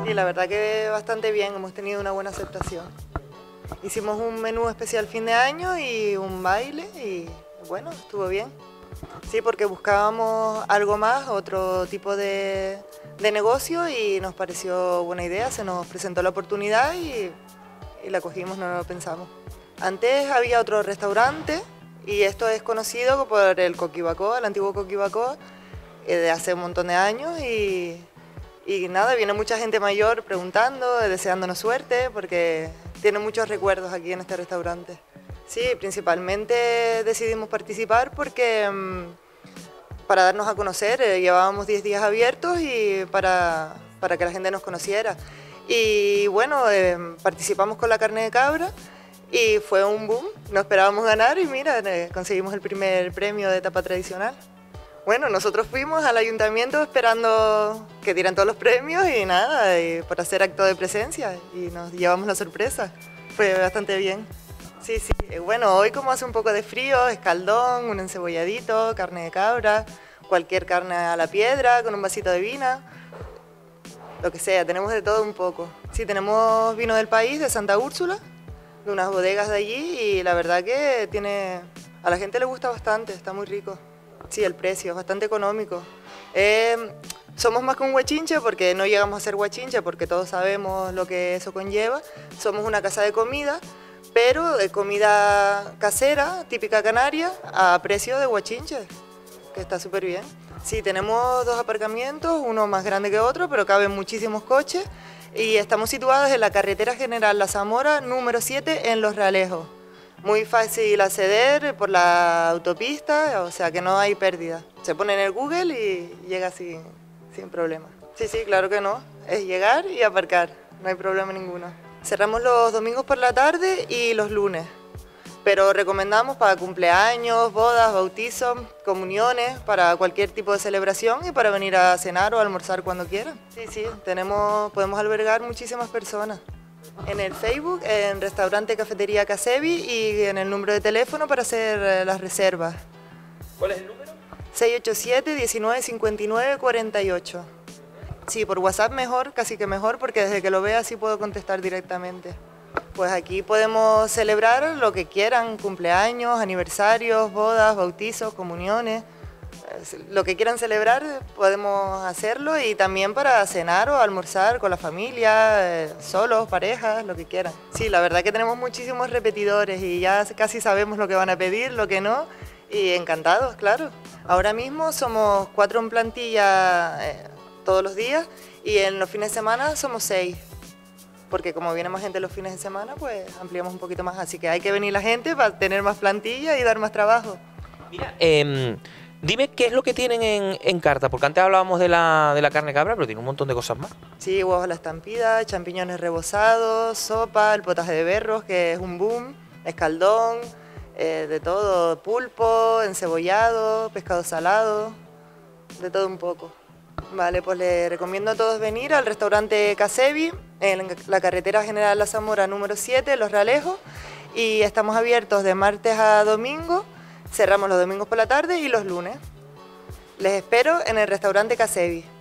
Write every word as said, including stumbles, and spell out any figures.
Y la verdad que bastante bien, hemos tenido una buena aceptación. Hicimos un menú especial fin de año y un baile y bueno, estuvo bien. Sí, porque buscábamos algo más, otro tipo de, de negocio y nos pareció buena idea, se nos presentó la oportunidad y, y la cogimos, no lo pensamos. Antes había otro restaurante y esto es conocido por el Coquibacoa, el antiguo Coquibacoa, eh, de hace un montón de años y, y nada, viene mucha gente mayor preguntando, deseándonos suerte porque tiene muchos recuerdos aquí en este restaurante. Sí, principalmente decidimos participar porque mmm, para darnos a conocer, eh, llevábamos diez días abiertos y para, para que la gente nos conociera. Y bueno, eh, participamos con la carne de cabra y fue un boom, no esperábamos ganar y mira, eh, conseguimos el primer premio de tapa tradicional. Bueno, nosotros fuimos al ayuntamiento esperando que dieran todos los premios y nada, y para hacer acto de presencia y nos llevamos la sorpresa. Fue bastante bien. Sí, sí. Bueno, hoy como hace un poco de frío, escaldón, un encebolladito, carne de cabra, cualquier carne a la piedra con un vasito de vino, lo que sea, tenemos de todo un poco. Sí, tenemos vino del país, de Santa Úrsula, de unas bodegas de allí y la verdad que tiene, a la gente le gusta bastante, está muy rico. Sí, el precio es bastante económico. Eh, somos más que un huachinche porque no llegamos a ser huachinche porque todos sabemos lo que eso conlleva. Somos una casa de comida, pero de comida casera, típica canaria, a precio de huachinche, que está súper bien. Sí, tenemos dos aparcamientos, uno más grande que otro, pero caben muchísimos coches y estamos situados en la carretera general La Zamora, número siete, en Los Realejos. Muy fácil acceder por la autopista, o sea que no hay pérdida. Se pone en el Google y llega sin, sin problema. Sí, sí, claro que no. Es llegar y aparcar, no hay problema ninguno. Cerramos los domingos por la tarde y los lunes, pero recomendamos para cumpleaños, bodas, bautizos, comuniones, para cualquier tipo de celebración y para venir a cenar o almorzar cuando quieran. Sí, sí, tenemos, podemos albergar muchísimas personas. En el Facebook, en Restaurante Cafetería Casevi y en el número de teléfono para hacer las reservas. ¿Cuál es el número? seis ocho siete, diecinueve cincuenta y nueve, cuarenta y ocho. Sí, por WhatsApp mejor, casi que mejor, porque desde que lo vea sí puedo contestar directamente. Pues aquí podemos celebrar lo que quieran, cumpleaños, aniversarios, bodas, bautizos, comuniones. Lo que quieran celebrar podemos hacerlo y también para cenar o almorzar con la familia, eh, solos, parejas, lo que quieran. Sí, la verdad que tenemos muchísimos repetidores y ya casi sabemos lo que van a pedir, lo que no, y encantados, claro. Ahora mismo somos cuatro en plantilla eh, todos los días y en los fines de semana somos seis. Porque como viene más gente los fines de semana, pues ampliamos un poquito más. Así que hay que venir la gente para tener más plantilla y dar más trabajo. Mira, eh, dime qué es lo que tienen en, en carta, porque antes hablábamos de la, de la carne cabra, pero tiene un montón de cosas más. Sí, huevos a la estampida, champiñones rebozados, sopa, el potaje de berros, que es un boom, escaldón, eh, de todo, pulpo, encebollado, pescado salado, de todo un poco. Vale, pues les recomiendo a todos venir al restaurante Casevi, en la carretera General La Zamora número siete, Los Realejos, y estamos abiertos de martes a domingo, cerramos los domingos por la tarde y los lunes. Les espero en el restaurante Casevi.